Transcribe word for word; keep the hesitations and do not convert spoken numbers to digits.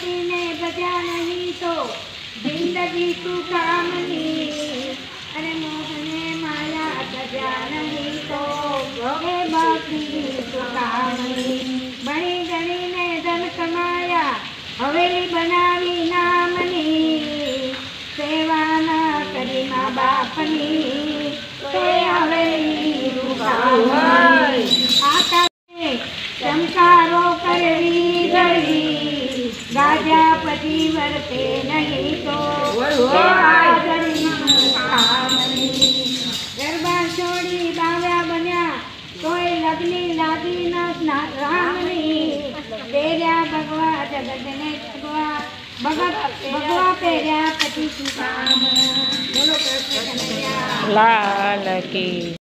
पति ने बजा नहीं तो जिंदगी तू कामनी। अरे मोहने माया बजा नहीं तो हे बाकी तू कामनी। बड़ी गणी ने धन कमाया हवेली बनावी नामनी। सेवा न करी माँ बापनी तो हवेली आकाशे चमकारो करवी गई। गाजा पति वर्ते नहीं तो गरबा छोड़ी बाव्या बन्या कोई लगनी लागी न रामनी। तेरा भगवा जगत ने भगवा भगत भगवा पेरा पति की काम। बोलो कृष्ण कन्हैया लाल की।